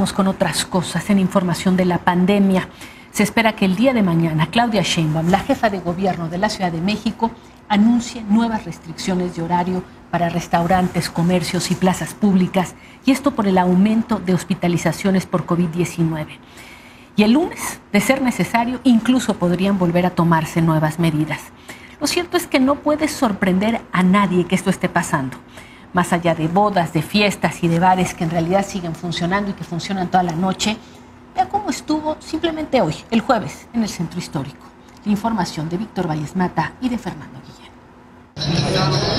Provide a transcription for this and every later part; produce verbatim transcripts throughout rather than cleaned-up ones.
vamos con otras cosas en información de la pandemia. Se espera que el día de mañana Claudia Sheinbaum, la jefa de gobierno de la Ciudad de México, anuncie nuevas restricciones de horario para restaurantes, comercios y plazas públicas, y esto por el aumento de hospitalizaciones por COVID diecinueve. Y el lunes, de ser necesario, incluso podrían volver a tomarse nuevas medidas. Lo cierto es que no puede sorprender a nadie que esto esté pasando. Más allá de bodas, de fiestas y de bares que en realidad siguen funcionando y que funcionan toda la noche, vea cómo estuvo simplemente hoy, el jueves, en el Centro Histórico. La información de Víctor Valles Mata y de Fernando Guillén.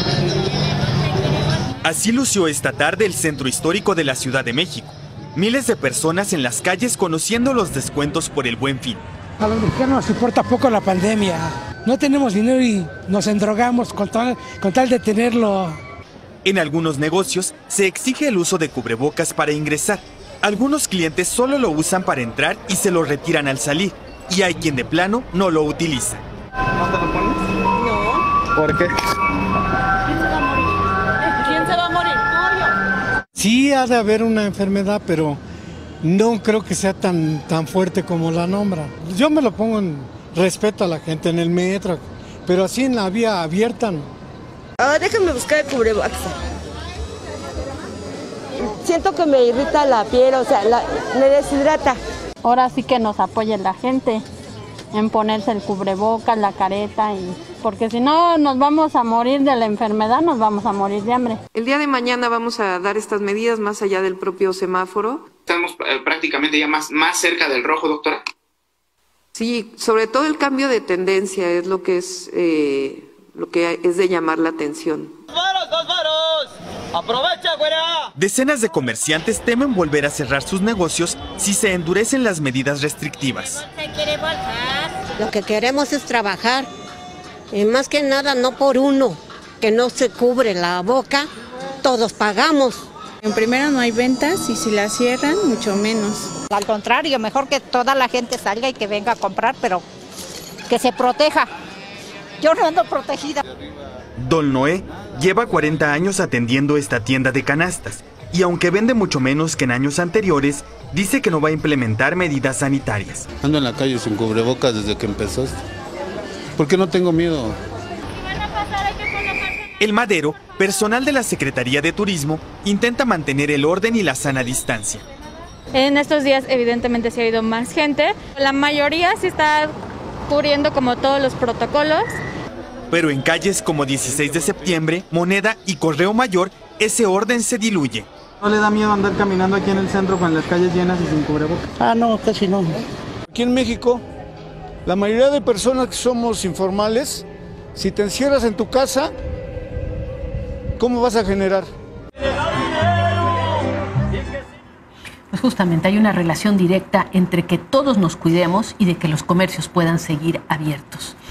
Así lució esta tarde el Centro Histórico de la Ciudad de México. Miles de personas en las calles conociendo los descuentos por el Buen Fin. A los mexicanos nos importa poco la pandemia. No tenemos dinero y nos endrogamos con tal, con tal de tenerlo. En algunos negocios se exige el uso de cubrebocas para ingresar. Algunos clientes solo lo usan para entrar y se lo retiran al salir. Y hay quien de plano no lo utiliza. ¿No te lo pones? No. ¿Por qué? ¿Quién se va a morir? ¿Quién se va a morir? ¿Tú o yo? Sí ha de haber una enfermedad, pero no creo que sea tan, tan fuerte como la nombra. Yo me lo pongo en respeto a la gente en el metro, pero así en la vía abierta no. Ah, déjame buscar el cubrebocas. Siento que me irrita la piel, o sea, la, me deshidrata. Ahora sí que nos apoye la gente en ponerse el cubrebocas, la careta, y porque si no nos vamos a morir de la enfermedad, nos vamos a morir de hambre. El día de mañana vamos a dar estas medidas más allá del propio semáforo. Estamos eh, prácticamente ya más, más cerca del rojo, doctora. Sí, sobre todo el cambio de tendencia es lo que es... Eh, lo que es de llamar la atención. ¡Dos varos, dos varos! ¡Aprovecha, güera! Decenas de comerciantes temen volver a cerrar sus negocios si se endurecen las medidas restrictivas. Lo que queremos es trabajar, y más que nada no por uno, que no se cubre la boca, todos pagamos. En primera no hay ventas y si la cierran, mucho menos. Al contrario, mejor que toda la gente salga y que venga a comprar, pero que se proteja. Yo no ando protegida. Don Noé lleva cuarenta años atendiendo esta tienda de canastas y aunque vende mucho menos que en años anteriores, dice que no va a implementar medidas sanitarias. Ando en la calle sin cubrebocas desde que empezó. Porque no tengo miedo. El Madero, personal de la Secretaría de Turismo, intenta mantener el orden y la sana distancia. En estos días evidentemente sí ha habido más gente. La mayoría sí está cubriendo como todos los protocolos. Pero en calles como dieciséis de septiembre, Moneda y Correo Mayor, ese orden se diluye. ¿No le da miedo andar caminando aquí en el centro con las calles llenas y sin cubrebocas? Ah, no, casi no. Aquí en México, la mayoría de personas que somos informales, si te encierras en tu casa, ¿cómo vas a generar? Pues justamente hay una relación directa entre que todos nos cuidemos y de que los comercios puedan seguir abiertos.